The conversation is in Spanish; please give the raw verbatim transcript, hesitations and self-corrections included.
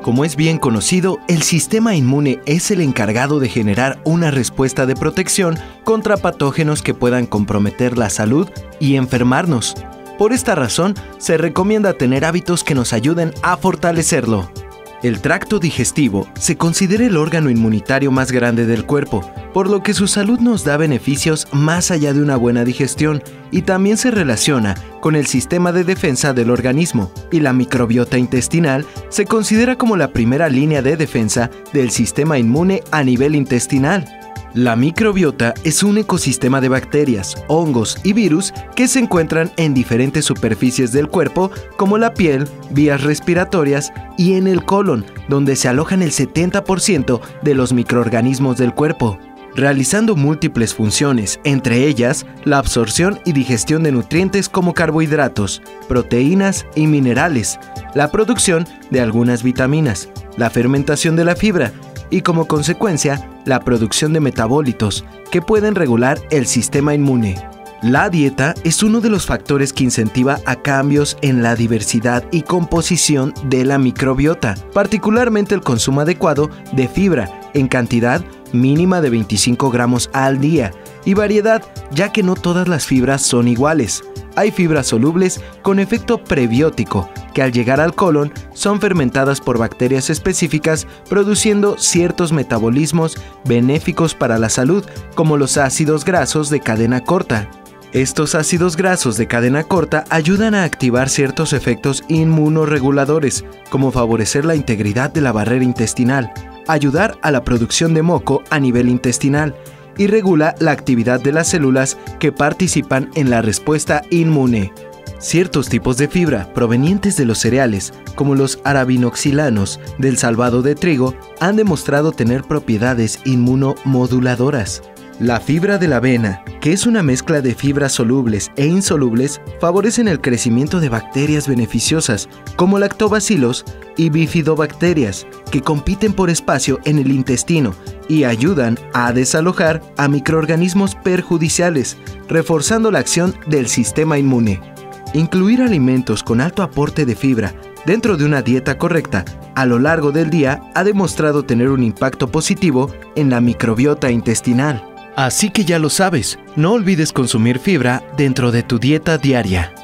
Como es bien conocido, el sistema inmune es el encargado de generar una respuesta de protección contra patógenos que puedan comprometer la salud y enfermarnos. Por esta razón, se recomienda tener hábitos que nos ayuden a fortalecerlo. El tracto digestivo se considera el órgano inmunitario más grande del cuerpo, por lo que su salud nos da beneficios más allá de una buena digestión y también se relaciona con el sistema de defensa del organismo, y la microbiota intestinal se considera como la primera línea de defensa del sistema inmune a nivel intestinal. La microbiota es un ecosistema de bacterias, hongos y virus que se encuentran en diferentes superficies del cuerpo como la piel, vías respiratorias y en el colon, donde se alojan el setenta por ciento de los microorganismos del cuerpo, realizando múltiples funciones, entre ellas la absorción y digestión de nutrientes como carbohidratos, proteínas y minerales, la producción de algunas vitaminas, la fermentación de la fibra, y como consecuencia, la producción de metabolitos que pueden regular el sistema inmune. La dieta es uno de los factores que incentiva a cambios en la diversidad y composición de la microbiota, particularmente el consumo adecuado de fibra en cantidad mínima de veinticinco gramos al día y variedad, ya que no todas las fibras son iguales. Hay fibras solubles con efecto prebiótico que al llegar al colon son fermentadas por bacterias específicas produciendo ciertos metabolismos benéficos para la salud, como los ácidos grasos de cadena corta. Estos ácidos grasos de cadena corta ayudan a activar ciertos efectos inmunorreguladores, como favorecer la integridad de la barrera intestinal, ayudar a la producción de moco a nivel intestinal, y regula la actividad de las células que participan en la respuesta inmune. Ciertos tipos de fibra provenientes de los cereales, como los arabinoxilanos del salvado de trigo, han demostrado tener propiedades inmunomoduladoras. La fibra de la avena, que es una mezcla de fibras solubles e insolubles, favorecen el crecimiento de bacterias beneficiosas, como lactobacilos y bifidobacterias, que compiten por espacio en el intestino y ayudan a desalojar a microorganismos perjudiciales, reforzando la acción del sistema inmune. Incluir alimentos con alto aporte de fibra dentro de una dieta correcta a lo largo del día ha demostrado tener un impacto positivo en la microbiota intestinal. Así que ya lo sabes, no olvides consumir fibra dentro de tu dieta diaria.